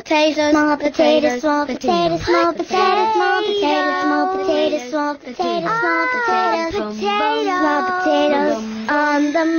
Potato, small potato, small potato, small potato, small potato, small potato, small potato, small potato, small potatoes on the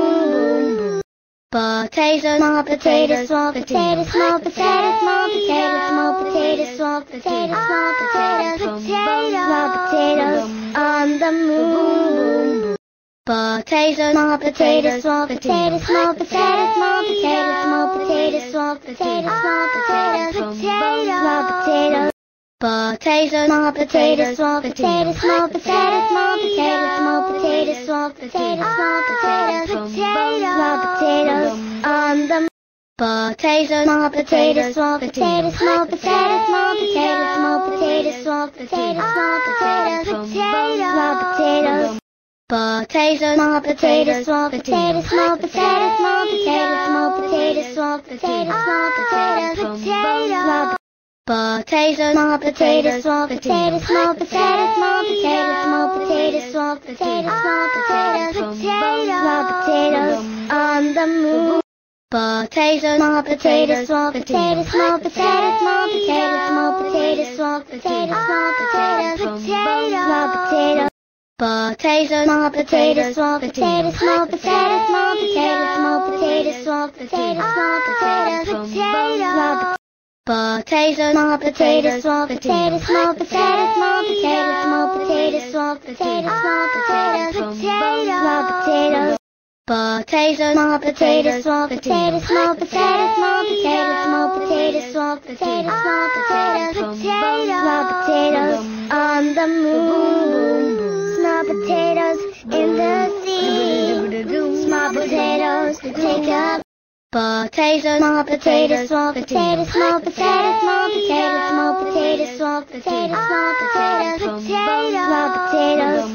moon. Potato, small potato, small potato, small potato, small potato, small potato, small potato, small potato, small potatoes on the moon. Potato, small potato, small potato, small potato, small potato, small potato, small potato, small potato, small potato. Potato, small potato, small potato, small potato, small potato, small potato, small potato, small potato, small potatoes on the potato, small potato, small potato, small potato, small potato, small potato, small potato, small potato, small potatoes. Potato, small potato, small potato, small potato, small potato, small potato, small potato, small potato, small potato, small potato, small potato, small potato, small potato, small potato, small potato, small potato, small potatoes on the moon. Potato, small potato, small potato, small potato, small potato, small potato, small potato, small potato, small potato. Potato, small potato, small potato, small potato, small potato, small potato, small potato, small potato, small potato, small potato, small potato, small potato, small potato, small potato, small potato, small potato, small potatoes. Potato, small potato, small potato, small potato, small potato, small potato, small potato, small potato, small potatoes on the moon. Small potatoes in the sea. Small potatoes take up. Potato, small potato, small potato, small potato, small potato, small potato, small potato, small potato, small potatoes.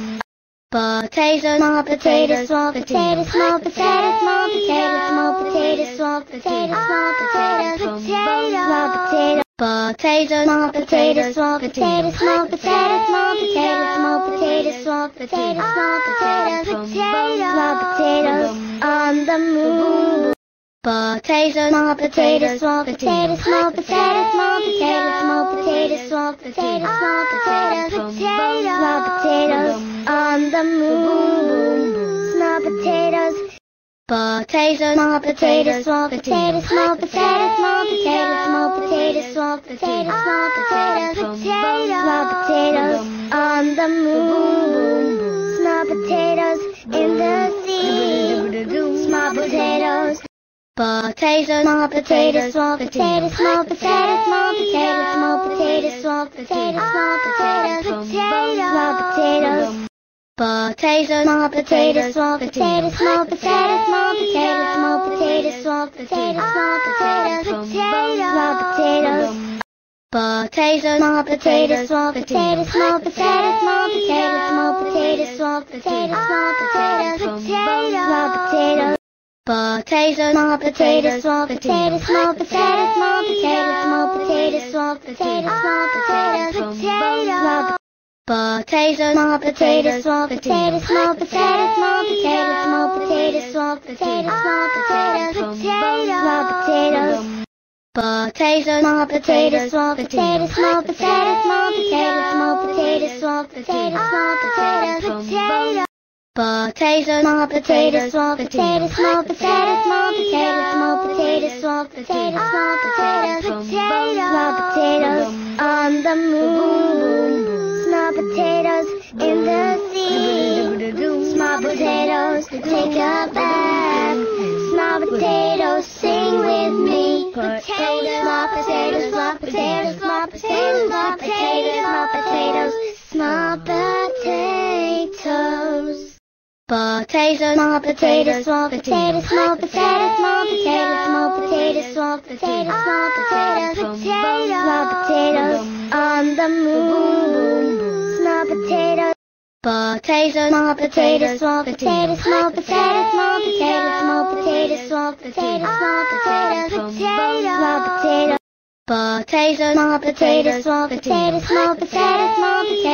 Potato, small potato, small potato, small potato, small potato, small potato, small potato, small potato, small potato. Potato, small potato, small potato, small potato, small potato, small potato, small potato, small potato, small potatoes on the moon. Potato, small potato, small potato, small potato, small potato, small potato, small potato, small potato, small potatoes on the moon. Small potatoes. Potato, small potato, small potato, small potato, small potato, small potato, small potato, small potato, small potatoes on the moon. Small potatoes in the sea. Small potatoes. Potato, small potato, small potato, small potato, small potato, small potato, small potato, small potato, small potatoes. Potato, small potato, small potato, small potato, small potato, small potato, small potato, small potato, small potatoes. Potato, small potato, small potato, small potato, small potato, small potato, small potato, small potato, small potatoes. Potato, small potato, small potato, small potato, small potato, small potato, small potato, small potato, small potato, small potato, small potato, small potato, small potato, small potato, small potato, small potato, small potatoes. Potato, small potato, small potato, small potato, small potato, small potato, small potato, small potato, small potato, small potato, small potato, small potato, small potato, small potato, small potato, small potato, small potatoes on the moon. Small potatoes in the sea. Small potatoes take a bath. Small potatoes sing with me. Potatoes, small potatoes, small potatoes, small potatoes, small potatoes, small potatoes, small potatoes. Potato, small potato, small potato, small potato, small potato, small potato, small potato, small potato, small potatoes on the moon. Small potatoes. Potato, small potato, small potato, small potato, small potato, small potato, small potato, small potato, small potato. Potato, small potato, small potato, small potato, small potato.